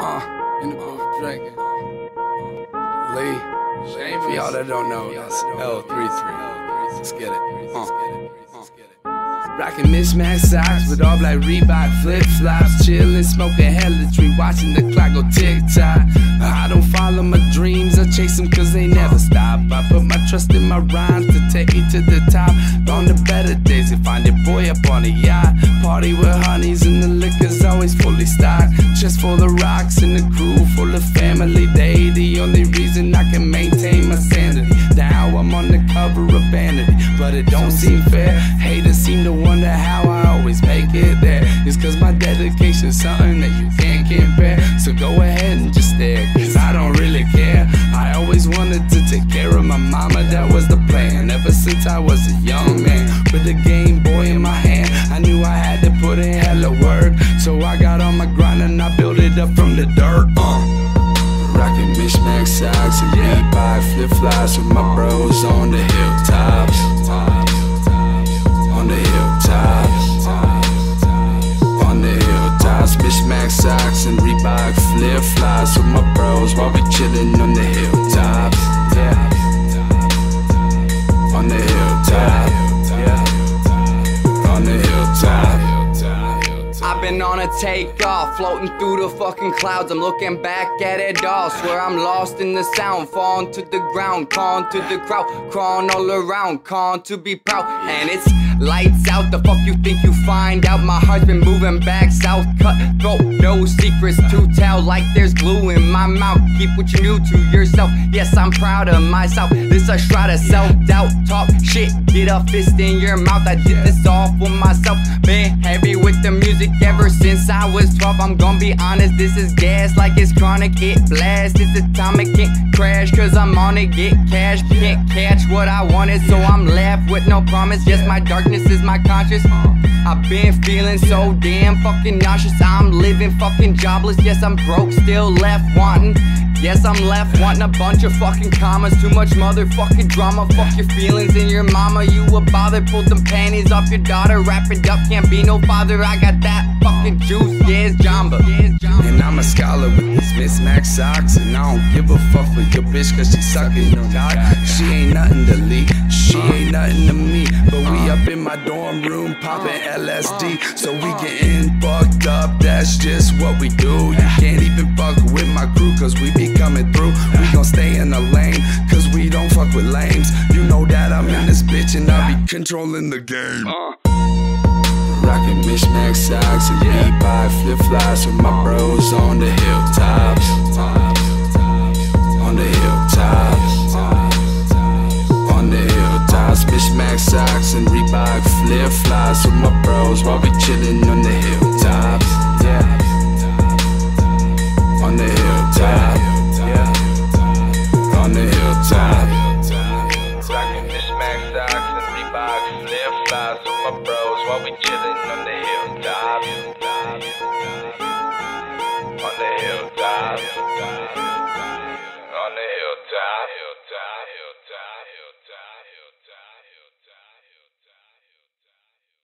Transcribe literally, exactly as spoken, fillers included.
Uh, in the booth drinking. Lee, for y'all that don't know, that's L thirty-three. Let's get it. Uh. Rockin' mismatched socks with all black Reebok flip-flops, chillin', smoking hella tree, watching the clock go tick-tock. I don't follow my dreams, I chase them cause they never stop. I put my trust in my rhymes to take me to the top. On the better days, you find your boy up on a yacht, party with honeys and the liquor's always fully stocked. Just for the rocks and the crew, full of family. They the only reason I can maintain my sanity. Now I'm on the cover of Vanity, but it don't seem fair. Haters seem to wonder how I always make it there. It's cause my dedication's something that you can't compare. So go ahead and just stare, cause I don't really care. I always wanted to take care of my mama, that was the plan. Ever since I was a young man, with a Game Boy in my hand, I knew I had to put in hella work. So I got on my grind and I built it up from the dirt. uh. Rockin' mismatched socks and Reebok flip-flops with my bros on the hilltops. On the hilltops. On the hilltops. Mismatched socks and Reebok flip-flops with my bros while we chillin' on the hilltops. Yeah. On the hilltop. Yeah. On the hilltop. I've been on a takeoff, floating through the fucking clouds. I'm looking back at it all, swear I'm lost in the sound. Falling to the ground, calling to the crowd, crawling all around, calling to be proud. And it's lights out, the fuck you think you find out? My heart's been moving back south, cut throat, no secrets to tell. Like there's glue in my mouth, keep what you knew to yourself. Yes, I'm proud of myself, this a shroud of self-doubt. Talk shit, get a fist in your mouth. I did this all for myself, been heavy with the music ever since I was twelve. I'm gonna be honest, this is gas like it's chronic. It blast, it's atomic, can't crash cause I'm on it. Get cash, can't catch what I wanted, so I'm left with no promise. Yes, my darkness is my conscience. I've been feeling so damn fucking nauseous. I'm living fucking jobless. Yes, I'm broke, still left wanting. Yes, I'm left wanting a bunch of fucking commas. Too much motherfucking drama. Fuck your feelings and your mama. You a bother, pulled them panties off your daughter. Wrap it up, can't be no father. I got that fucking juice, yeah, it's Jamba. And I'm a scholar with these mismatched socks, and I don't give a fuck with your bitch cause she sucking your cock. She ain't nothing to Lee, she ain't nothing to me. But we up in my dorm room popping L S D. So we getting fucked up, that's just what we do. You can't even fuck with my crew cause we be coming through. We gon' stay in the lane cause we don't fuck with lames. You know that I'm in this bitch and I be controlling the game. Rockin' mismatched socks and Reebok flip-flops with my bros on the hilltops. On the hilltops. On the hilltops. Mismatched socks and Reebok flip-flops with my bros while we chillin' on the hilltops. Yeah. On the hilltop. Yeah. On the hilltop. Rockin' mismatched socks and Reebok flip-flops with my bros while we chillin' on the hilltop. On the hilltop. On the hilltop.